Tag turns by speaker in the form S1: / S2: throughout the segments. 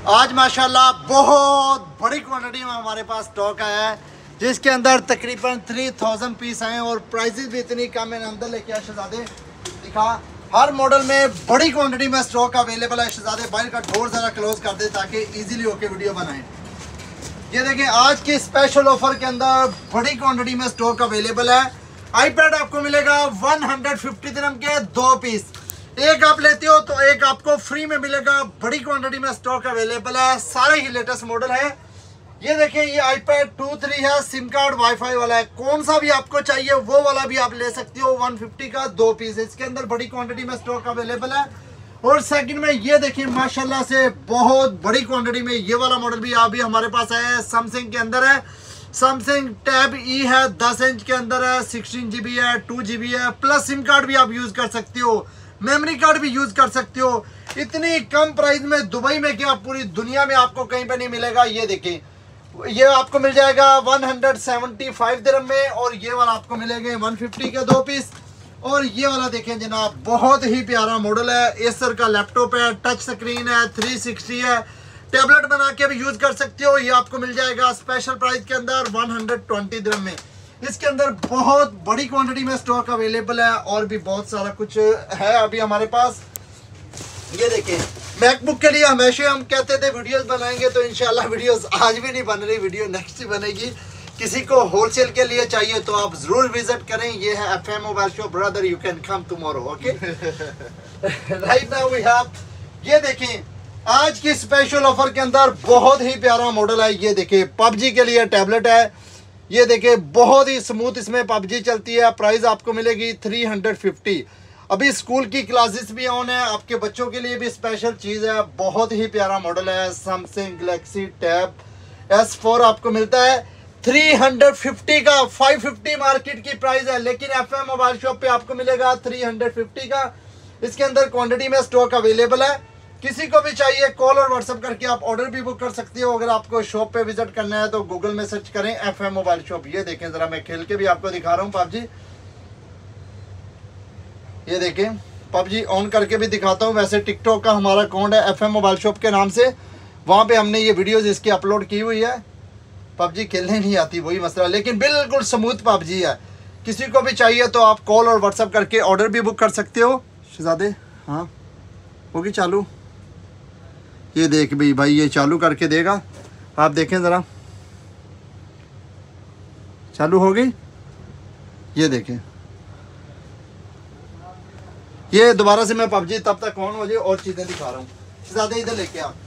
S1: आज माशाल्लाह बहुत बड़ी क्वांटिटी में हमारे पास स्टॉक आया है, जिसके अंदर तकरीबन 3000 पीस आए और प्राइसेस भी इतनी कम है। अंदर लेके आए शहजादे, दिखा हर मॉडल में बड़ी क्वांटिटी में स्टॉक अवेलेबल है। शहजादे बाहर का डोर ज़रा क्लोज कर दे ताकि इजीली होके वीडियो बनाएं। ये देखें आज की स्पेशल ऑफर के अंदर बड़ी क्वांटिटी में स्टॉक अवेलेबल है। आईपैड आपको मिलेगा 150 दिरहम के 2 पीस। एक आप लेते हो तो एक आपको फ्री में मिलेगा। बड़ी क्वांटिटी में स्टॉक अवेलेबल है, सारे ही लेटेस्ट मॉडल है। ये देखें ये आईपैड 2-3 है, सिम कार्ड वाईफाई वाला है। कौन सा भी आपको चाहिए वो वाला भी आप ले सकते हो। 150 का 2 पीस, इसके अंदर बड़ी क्वांटिटी में स्टॉक अवेलेबल है। और सेकंड में ये देखिए माशाल्लाह से बहुत बड़ी क्वांटिटी में ये वाला मॉडल भी अभी हमारे पास आया है। सैमसंग के अंदर है, सैमसंग टैब ई है, 10 इंच के अंदर है, 16 GB है, 2 GB है, प्लस सिम कार्ड भी आप यूज कर सकते हो, मेमोरी कार्ड भी यूज कर सकते हो। इतनी कम प्राइस में दुबई में क्या पूरी दुनिया में आपको कहीं पे नहीं मिलेगा। ये देखें ये आपको मिल जाएगा 175 दिरहम में, और ये वाला आपको मिलेगा 150 के 2 पीस। और ये वाला देखें जनाब बहुत ही प्यारा मॉडल है। एसर का लैपटॉप है, टच स्क्रीन है, 360 है, टैबलेट बना के भी यूज कर सकते हो। ये आपको मिल जाएगा स्पेशल प्राइस के अंदर 120 दिरहम में। इसके अंदर बहुत बड़ी क्वांटिटी में स्टॉक अवेलेबल है और भी बहुत सारा कुछ है अभी हमारे पास। ये देखें मैकबुक के लिए हमेशा हम कहते थे वीडियोस बनाएंगे, तो इंशाल्लाह वीडियोस आज भी नहीं बन रही, वीडियो नेक्स्ट ही बनेगी। किसी को होलसेल के लिए चाहिए तो आप जरूर विजिट करें। ये है FM mobile shop brother, you can come tomorrow, okay. Right now we have, ये देखें आज की स्पेशल ऑफर के अंदर बहुत ही प्यारा मॉडल है। ये देखें PUBG के लिए टैबलेट है। ये देखें बहुत ही स्मूथ इसमें PUBG चलती है। प्राइस आपको मिलेगी 350। अभी स्कूल की क्लासेस भी ऑन है, आपके बच्चों के लिए भी स्पेशल चीज़ है। बहुत ही प्यारा मॉडल है। सैमसंग गैलेक्सी टैब S4 आपको मिलता है 350 का। 550 मार्केट की प्राइस है, लेकिन FM मोबाइल शॉप पे आपको मिलेगा 350 का। इसके अंदर क्वांटिटी में स्टॉक अवेलेबल है। किसी को भी चाहिए कॉल और व्हाट्सएप करके आप ऑर्डर भी बुक कर सकते हो। अगर आपको शॉप पे विजिट करना है तो गूगल में सर्च करें FM मोबाइल शॉप। ये देखें जरा मैं खेल के भी आपको दिखा रहा हूँ PUBG। ये देखें PUBG ऑन करके भी दिखाता हूँ। वैसे टिकटॉक का हमारा अकाउंट है FM मोबाइल शॉप के नाम से, वहाँ पे हमने ये वीडियोस इसकी अपलोड की हुई है। PUBG खेलने नहीं आती वही मसला, लेकिन बिल्कुल स्मूथ PUBG है। किसी को भी चाहिए तो आप कॉल और व्हाट्सएप करके ऑर्डर भी बुक कर सकते हो। शहजादे हाँ होगी चालू। ये देख भाई ये चालू करके देगा, आप देखें ज़रा चालू हो गई। ये देखें ये दोबारा से मैं PUBG तब तक ऑन हो जाए और चीज़ें दिखा रहा हूँ। ज़्यादा इधर लेके आ।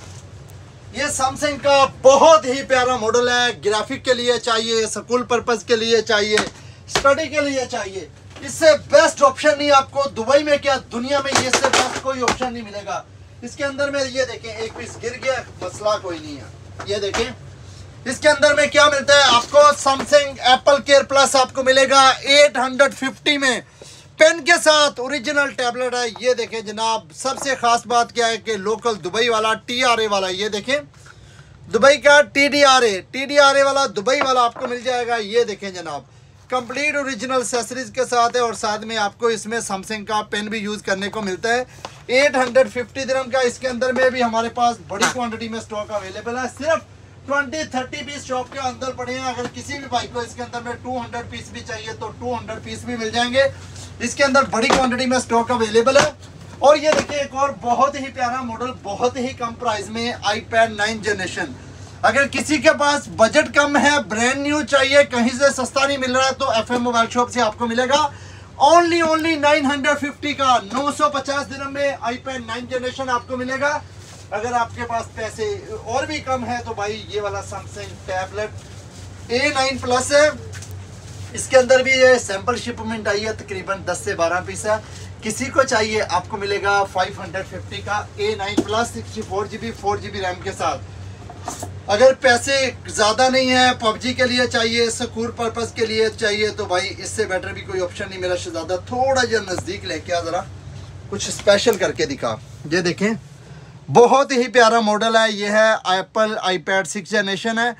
S1: ये सैमसंग का बहुत ही प्यारा मॉडल है। ग्राफिक के लिए चाहिए, स्कूल पर्पज़ के लिए चाहिए, स्टडी के लिए चाहिए, इससे बेस्ट ऑप्शन नहीं आपको दुबई में क्या दुनिया में ये से बेस्ट कोई ऑप्शन नहीं मिलेगा। इसके अंदर में ये देखें एक पीस गिर गया, मसला कोई नहीं है। ये देखें इसके अंदर में क्या मिलता है आपको। सैमसंग एप्पल केयर प्लस आपको मिलेगा 850 में, पेन के साथ ओरिजिनल टैबलेट है। ये देखें जनाब सबसे खास बात क्या है कि लोकल दुबई वाला TRA वाला, ये देखें दुबई का TDRA वाला दुबई वाला आपको मिल जाएगा। ये देखें जनाब कंप्लीट ओरिजिनल एक्सेसरीज के साथ है, और साथ में आपको इसमें सैमसंग का पेन भी यूज करने को मिलता है। 850 दिरहम का। इसके अंदर में भी हमारे पास बड़ी क्वांटिटी में स्टॉक अवेलेबल है। सिर्फ 20-30 पीस शॉप के अंदर पड़े हैं। अगर किसी भी भाई को इसके अंदर में 200 पीस भी चाहिए तो 200 पीस भी मिल जाएंगे। इसके अंदर बड़ी क्वांटिटी में स्टॉक अवेलेबल है। और ये देखिए एक और बहुत ही प्यारा मॉडल, बहुत ही कम प्राइस में iPad 9 जनरेशन। अगर किसी के पास बजट कम है, ब्रांड न्यू चाहिए, कहीं से सस्ता नहीं मिल रहा है, तो FM मोबाइल शॉप से आपको मिलेगा ओनली 950 का। 950 दिरहम में iPad 9 जनरेशन आपको मिलेगा। अगर आपके पास पैसे और भी कम है तो भाई ये वाला सैमसंग टैबलेट A9 प्लस है। इसके अंदर भी ये सैंपल शिपमेंट आई है, तकरीबन 10 से 12 पीस है। किसी को चाहिए आपको मिलेगा 550 का A9 plus 64 GB 4 GB RAM के साथ। अगर पैसे ज़्यादा नहीं है, PUBG के लिए चाहिए, स्कूल पर्पज़ के लिए चाहिए, तो भाई इससे बेटर भी कोई ऑप्शन नहीं मेरा शहजादा। थोड़ा जो नज़दीक लेके आ ज़रा कुछ स्पेशल करके दिखा। ये देखें बहुत ही प्यारा मॉडल है। ये है एप्पल iPad 6 जनरेशन है,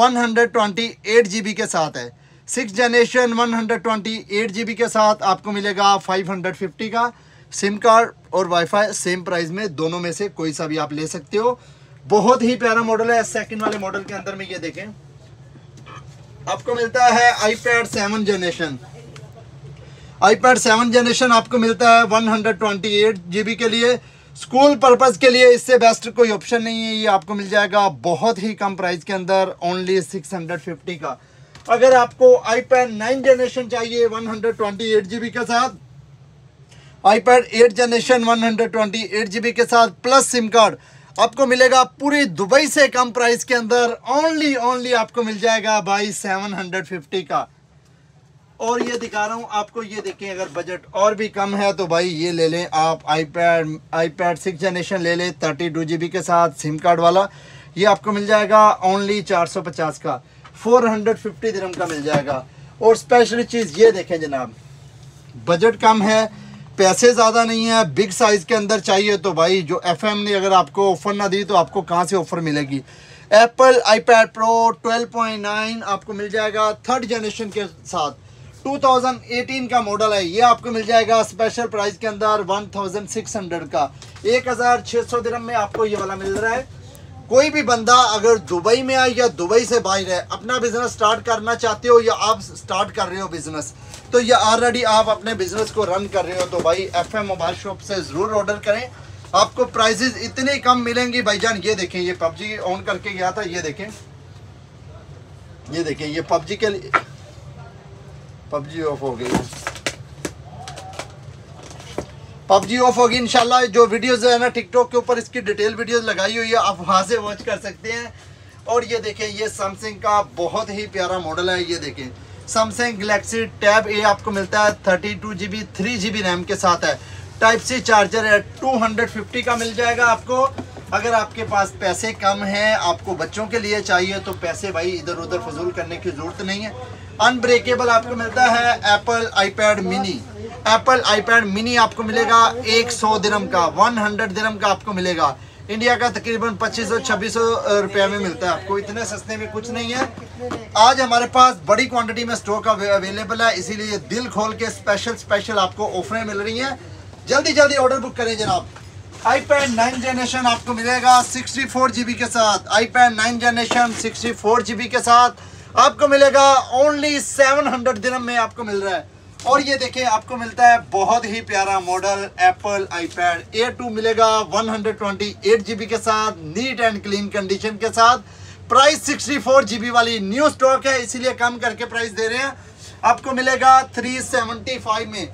S1: 128 GB के साथ है। 6 जनरेशन 128 GB के साथ आपको मिलेगा 550 का। सिम कार्ड और वाईफाई सेम प्राइस में, दोनों में से कोई सा भी आप ले सकते हो। बहुत ही प्यारा मॉडल है। सेकंड वाले मॉडल के अंदर में ये देखें, आपको मिलता है iPad 7 जनरेशन। iPad 7 जनरेशन आपको मिलता है 128 GB के लिए। स्कूल पर्पस के लिए इससे बेस्ट कोई ऑप्शन नहीं है। ये आपको मिल जाएगा बहुत ही कम प्राइस के अंदर, ओनली 650 का। अगर आपको iPad 9 जनरेशन चाहिए 128 GB के साथ, iPad 8 जनरेशन 128 GB के साथ प्लस सिम कार्ड, आपको मिलेगा पूरी दुबई से कम प्राइस के अंदर, ओनली आपको मिल जाएगा भाई 750 का। और ये दिखा रहा हूँ आपको, ये देखें, अगर बजट और भी कम है तो भाई ये ले लें आप, iPad 6 जनरेशन ले लें 32 GB के साथ सिम कार्ड वाला। ये आपको मिल जाएगा ओनली 450 का, 450 दिरहम का मिल जाएगा। और स्पेशल चीज़ ये देखें जनाब, बजट कम है, पैसे ज़्यादा नहीं है, बिग साइज़ के अंदर चाहिए तो भाई जो FM ने अगर आपको ऑफ़र ना दी तो आपको कहाँ से ऑफ़र मिलेगी। एप्पल iPad Pro 12.9 आपको मिल जाएगा 3rd जनरेशन के साथ, 2018 का मॉडल है। ये आपको मिल जाएगा स्पेशल प्राइस के अंदर 1600 का, 1600 दिरहम में आपको ये वाला मिल रहा है। कोई भी बंदा अगर दुबई में आए या दुबई से बाहर है, अपना बिजनेस स्टार्ट करना चाहते हो या आप स्टार्ट कर रहे हो बिजनेस, तो ये ऑलरेडी आप अपने बिजनेस को रन कर रहे हो तो भाई FM मोबाइल शॉप से ज़रूर ऑर्डर करें। आपको प्राइसेस इतनी कम मिलेंगी भाईजान। ये देखें, ये PUBG ऑन करके गया था, ये देखें, ये PUBG के लिए PUBG ऑफ हो गई, PUBG ऑफ होगी। इंशाल्लाह जो वीडियोस है ना टिकटॉक के ऊपर इसकी डिटेल वीडियोस लगाई हुई है, आप वहां से वॉच कर सकते हैं। और ये देखें, ये सैमसंग का बहुत ही प्यारा मॉडल है। ये देखें, सैमसंग गैलेक्सी टैब A आपको मिलता है 32 GB 3 GB रैम के साथ है, टाइप C चार्जर है, 250 का मिल जाएगा आपको। अगर आपके पास पैसे कम हैं, आपको बच्चों के लिए चाहिए तो पैसे भाई इधर उधर फजूल करने की ज़रूरत नहीं है। अनब्रेकेबल आपको मिलता है Apple iPad mini. Apple iPad mini आपको मिलेगा 100 दिरहम का, 100 दिरहम का आपको मिलेगा। इंडिया का तकरीबन 2500-2600 रुपये में मिलता है आपको, इतने सस्ते में कुछ नहीं है। आज हमारे पास बड़ी क्वांटिटी में स्टॉक अवेलेबल है, इसीलिए दिल खोल के स्पेशल आपको ऑफरें मिल रही हैं। जल्दी ऑर्डर बुक करें जनाब। iPad 9 जनरेशन आपको मिलेगा 64 GB के साथ, iPad 9 जनरेशन 64 GB के साथ आपको मिलेगा ओनली 700 दिरहम में आपको मिल रहा है। और ये देखें, आपको मिलता है बहुत ही प्यारा मॉडल एप्पल iPad A2 मिलेगा 128 GB के साथ, नीट एंड क्लीन कंडीशन के साथ। प्राइस 64 GB वाली न्यू स्टॉक है, इसीलिए कम करके प्राइस दे रहे हैं। आपको मिलेगा 375 में,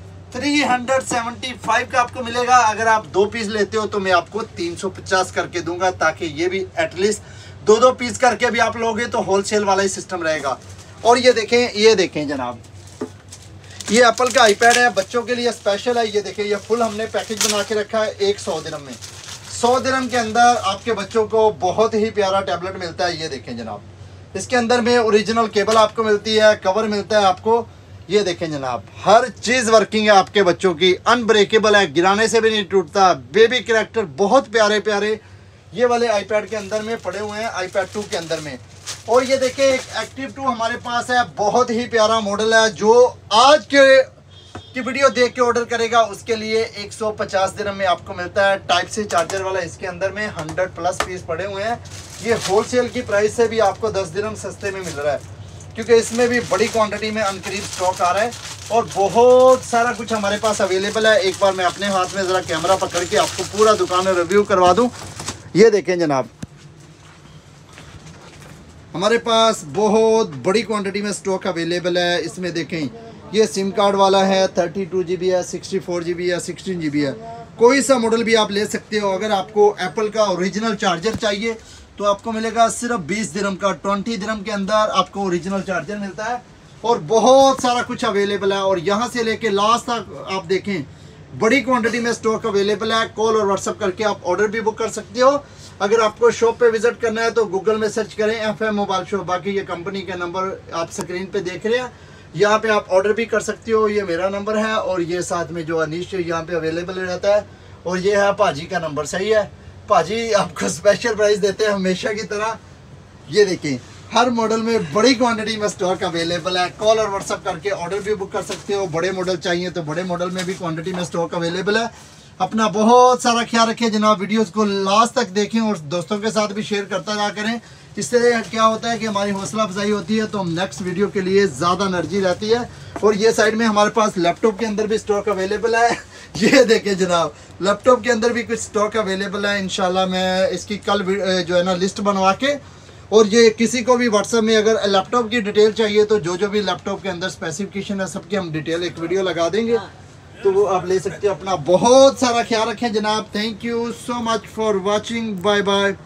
S1: 375 का आपको मिलेगा। अगर आप 2 पीस लेते हो तो मैं आपको 350 करके दूंगा, ताकि ये भी एटलीस्ट 2 पीस करके भी आप लोगे तो होलसेल वाला ही सिस्टम रहेगा। और ये देखें जनाब, ये एप्पल का iPad है, बच्चों के लिए स्पेशल है। ये देखिए, ये फुल हमने पैकेज बना के रखा है 100 दिरहम में। 100 दिरहम के अंदर आपके बच्चों को बहुत ही प्यारा टैबलेट मिलता है। ये देखें जनाब, इसके अंदर में ओरिजिनल केबल आपको मिलती है, कवर मिलता है आपको। ये देखें जनाब, हर चीज़ वर्किंग है आपके बच्चों की, अनब्रेकेबल है, गिराने से भी नहीं टूटता। बेबी कैरेक्टर बहुत प्यारे ये वाले iPad के अंदर में पड़े हुए हैं, iPad 2 के अंदर में। और ये देखिए, एक Active 2 हमारे पास है, बहुत ही प्यारा मॉडल है। जो आज की वीडियो देख के ऑर्डर करेगा उसके लिए 150 दिरहम में आपको मिलता है, टाइप C चार्जर वाला। इसके अंदर में 100+ पीस पड़े हुए हैं। ये होलसेल की प्राइस से भी आपको 10 दिरहम सस्ते में मिल रहा है, क्योंकि इसमें भी बड़ी क्वांटिटी में अनकरीब स्टॉक आ रहा है और बहुत सारा कुछ हमारे पास अवेलेबल है। एक बार मैं अपने हाथ में ज़रा कैमरा पकड़ के आपको पूरा दुकान में रिव्यू करवा दूँ। ये देखें जनाब, हमारे पास बहुत बड़ी क्वांटिटी में स्टॉक अवेलेबल है। इसमें देखें, ये सिम कार्ड वाला है, 32 GB है, 64 GB है, 16 GB है। कोई सा मॉडल भी आप ले सकते हो। अगर आपको एप्पल का ओरिजिनल चार्जर चाहिए तो आपको मिलेगा सिर्फ 20 दिरहम का, 20 दिरहम के अंदर आपको ओरिजिनल चार्जर मिलता है। और बहुत सारा कुछ अवेलेबल है। और यहाँ से लेके लास्ट तक आप देखें, बड़ी क्वांटिटी में स्टॉक अवेलेबल है। कॉल और व्हाट्सअप करके आप ऑर्डर भी बुक कर सकते हो। अगर आपको शॉप पे विजिट करना है तो गूगल में सर्च करें FM मोबाइल शॉप। बाकी ये कंपनी के नंबर आप स्क्रीन पे देख रहे हैं, यहाँ पे आप ऑर्डर भी कर सकते हो। ये मेरा नंबर है और ये साथ में जो अनीश यहाँ पे अवेलेबल रहता है। और ये है पाजी का नंबर, सही है। पाजी आपको स्पेशल प्राइस देते हैं हमेशा की तरह। ये देखिए, हर मॉडल में बड़ी क्वांटिटी में स्टॉक अवेलेबल है। कॉल और व्हाट्सअप करके ऑर्डर भी बुक कर सकते हो। बड़े मॉडल चाहिए तो बड़े मॉडल में भी क्वांटिटी में स्टॉक अवेलेबल है। अपना बहुत सारा ख्याल रखें जनाब। वीडियोस को लास्ट तक देखें और दोस्तों के साथ भी शेयर करता रहा करें। इससे क्या होता है कि हमारी हौसला अफजाई होती है, तो हम नेक्स्ट वीडियो के लिए ज़्यादा एनर्जी रहती है। और ये साइड में हमारे पास लैपटॉप के अंदर भी स्टॉक अवेलेबल है। ये देखें जनाब, लैपटॉप के अंदर भी कुछ स्टॉक अवेलेबल है। इंशाल्लाह मैं इसकी कल जो है ना लिस्ट बनवा के, और ये किसी को भी व्हाट्सएप में अगर लैपटॉप की डिटेल चाहिए तो जो भी लैपटॉप के अंदर स्पेसिफिकेशन है सबकी हम डिटेल एक वीडियो लगा देंगे, तो वो आप ले सकते हैं। अपना बहुत सारा ख्याल रखें जनाब। Thank you so much for watching. Bye bye.